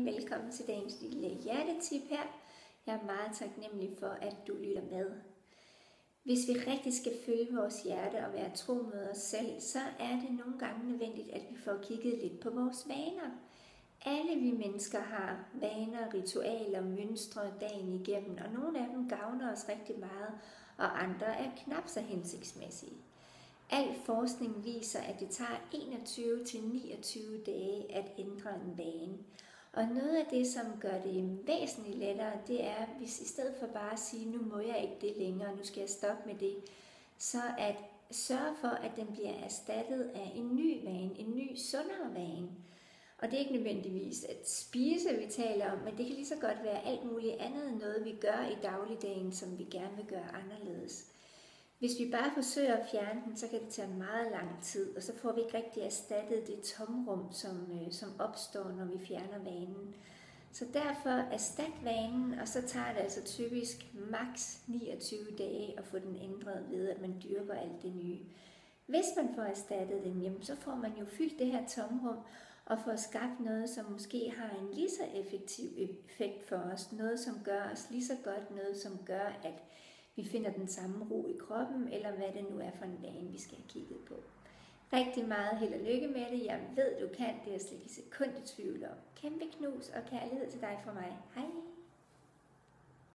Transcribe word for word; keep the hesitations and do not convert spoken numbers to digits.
igen. Velkommen til dagens lille hjertetip her. Jeg er meget taknemmelig for, at du lytter med. Hvis vi rigtig skal følge vores hjerte og være tro mod os selv, så er det nogle gange nødvendigt, at vi får kigget lidt på vores vaner. Alle vi mennesker har vaner, ritualer, mønstre dagen igennem, og nogle af dem gavner os rigtig meget, og andre er knap så hensigtsmæssige. Al forskning viser, at det tager enogtyve til niogtyve dage at ændre en vane. Og noget af det, som gør det væsentligt lettere, det er, hvis i stedet for bare at sige, nu må jeg ikke det længere, nu skal jeg stoppe med det, så at sørge for, at den bliver erstattet af en ny vane, en ny sundere vane. Og det er ikke nødvendigvis at spise, vi taler om, men det kan lige så godt være alt muligt andet noget, vi gør i dagligdagen, som vi gerne vil gøre anderledes. Hvis vi bare forsøger at fjerne den, så kan det tage meget lang tid, og så får vi ikke rigtig erstattet det tomrum, som, øh, som opstår, når vi fjerner vanen. Så derfor erstat vanen, og så tager det altså typisk maks niogtyve dage at få den ændret ved, at man dyrker alt det nye. Hvis man får erstattet den, jamen, så får man jo fyldt det her tomrum, og får skabt noget, som måske har en lige så effektiv effekt for os. Noget, som gør os lige så godt, noget, som gør, at vi finder den samme ro i kroppen, eller hvad det nu er for en vane, vi skal have kigget på. Rigtig meget held og lykke med det. Jeg ved, du kan. Det er jeg slet ikke sekund i tvivl om. Kæmpe knus og kærlighed til dig fra mig. Hej!